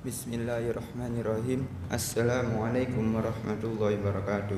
Bismillahirrahmanirrahim. Assalamualaikum warahmatullahi wabarakatuh.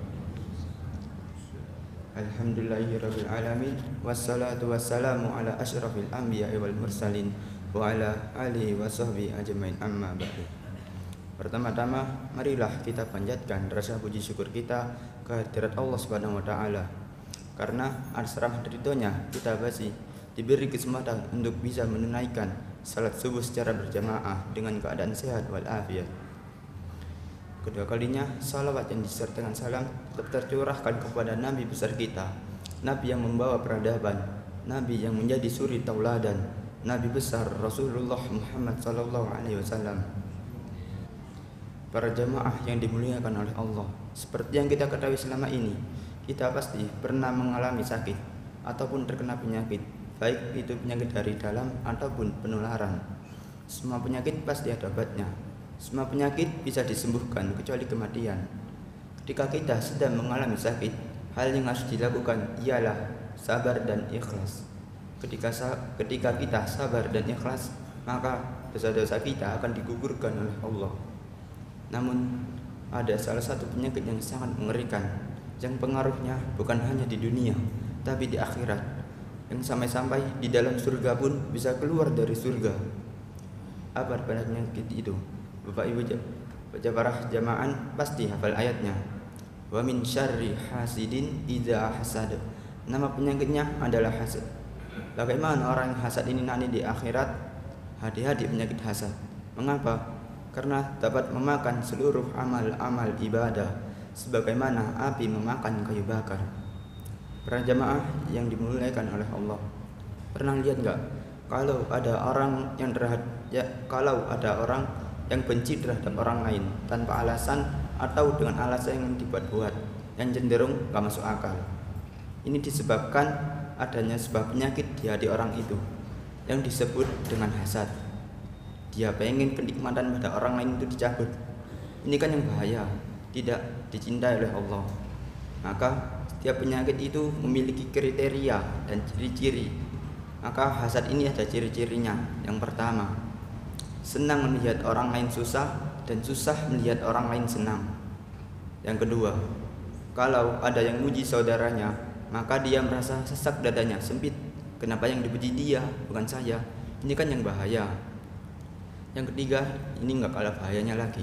Alhamdulillahirabbil alamin, wassalatu wassalamu ala asyrafil anbiya'i wal mursalin wa ala alihi wa sahbihi ajmain, amma ba'du. Pertama-tama, marilah kita panjatkan rasa puji syukur kita kehadirat Allah Subhanahu wa taala. Karena atas rahmat ridhonya kita masih diberi kesempatan untuk bisa menunaikan salat subuh secara berjamaah dengan keadaan sehat walafiat. Kedua kalinya, salawat yang disertakan salam tetap tercurahkan kepada Nabi besar kita, Nabi yang membawa peradaban, Nabi yang menjadi suri tauladan, Nabi besar Rasulullah Muhammad SAW. Para jamaah yang dimuliakan oleh Allah, seperti yang kita ketahui selama ini, kita pasti pernah mengalami sakit ataupun terkena penyakit, baik itu penyakit dari dalam ataupun penularan. Semua penyakit pasti ada obatnya. Semua penyakit bisa disembuhkan kecuali kematian. Ketika kita sedang mengalami sakit, hal yang harus dilakukan ialah sabar dan ikhlas. Ketika kita sabar dan ikhlas, maka dosa-dosa kita akan digugurkan oleh Allah. Namun ada salah satu penyakit yang sangat mengerikan, yang pengaruhnya bukan hanya di dunia, tapi di akhirat, yang sampai-sampai di dalam surga pun bisa keluar dari surga. Apa penyakit itu? Bapak Ibu para jamaah pasti hafal ayatnya. Wa min syarri hasidin idza hasad. Nama penyakitnya adalah hasad. Bagaimana orang yang hasad ini nanti di akhirat? Hati-hati penyakit hasad. Mengapa? Karena dapat memakan seluruh amal-amal ibadah, sebagaimana api memakan kayu bakar. Para jamaah yang dimuliakan oleh Allah, pernah lihat enggak kalau ada orang yang benci terhadap orang lain tanpa alasan atau dengan alasan yang dibuat-buat, yang cenderung gak masuk akal? Ini disebabkan adanya sebuah penyakit di hati orang itu yang disebut dengan hasad. Dia pengen kenikmatan pada orang lain itu dicabut. Ini kan yang bahaya, tidak dicintai oleh Allah. Maka setiap penyakit itu memiliki kriteria dan ciri-ciri. Maka hasad ini ada ciri-cirinya. Yang pertama, senang melihat orang lain susah dan susah melihat orang lain senang. Yang kedua, kalau ada yang muji saudaranya, maka dia merasa sesak dadanya, sempit. Kenapa yang dipuji dia, bukan saya? Ini kan yang bahaya. Yang ketiga, ini enggak kalah bahayanya lagi.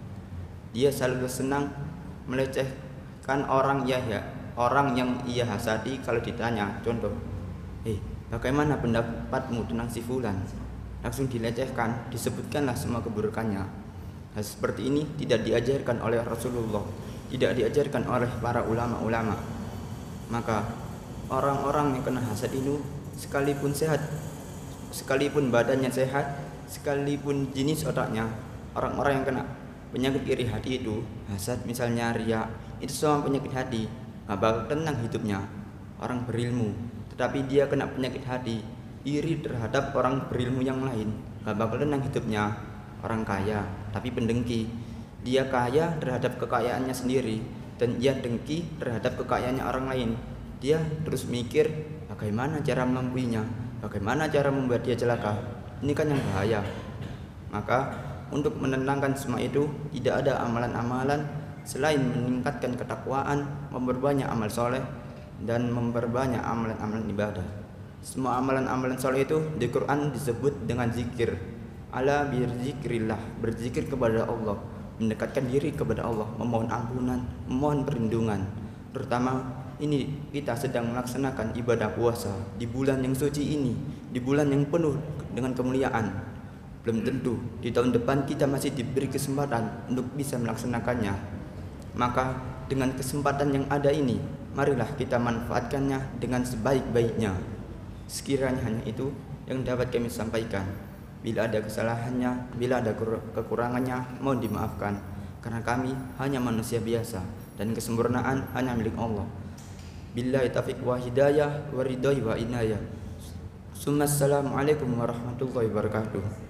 Dia selalu senang melecehkan orang yang ia hasadi kalau ditanya, contoh, bagaimana pendapatmu tentang si fulan? Langsung dilecehkan, disebutkanlah semua keburukannya. Hal seperti ini tidak diajarkan oleh Rasulullah, tidak diajarkan oleh para ulama-ulama. Maka orang-orang yang kena hasad ini, sekalipun sehat, sekalipun badannya sehat, sekalipun jenis otaknya, orang-orang yang kena penyakit iri hati itu, hasad misalnya, riya, itu semua penyakit hati, gak bakal tenang hidupnya. Orang berilmu, tetapi dia kena penyakit hati, iri terhadap orang berilmu yang lain, gak bakal tenang hidupnya. Orang kaya tapi pendengki, dia kaya terhadap kekayaannya sendiri dan ia dengki terhadap kekayaannya orang lain. Dia terus mikir bagaimana cara melampuinya, bagaimana cara membuat dia celaka. Ini kan yang bahaya. Maka untuk menenangkan semua itu, tidak ada amalan-amalan selain meningkatkan ketakwaan, memperbanyak amal soleh, dan memperbanyak amalan-amalan ibadah. Semua amalan-amalan soleh itu di Quran disebut dengan zikir. Ala birzikrillah, berzikir kepada Allah, mendekatkan diri kepada Allah, memohon ampunan, memohon perlindungan. Terutama ini kita sedang melaksanakan ibadah puasa di bulan yang suci ini, di bulan yang penuh dengan kemuliaan. Belum tentu di tahun depan kita masih diberi kesempatan untuk bisa melaksanakannya. Maka dengan kesempatan yang ada ini, marilah kita manfaatkannya dengan sebaik-baiknya. Sekiranya hanya itu yang dapat kami sampaikan. Bila ada kesalahannya, bila ada kekurangannya, mohon dimaafkan. Karena kami hanya manusia biasa dan kesempurnaan hanya milik Allah. Billahi taufiq wa hidayah wa ridhoi wa inayah. Assalamualaikum warahmatullahi wabarakatuh.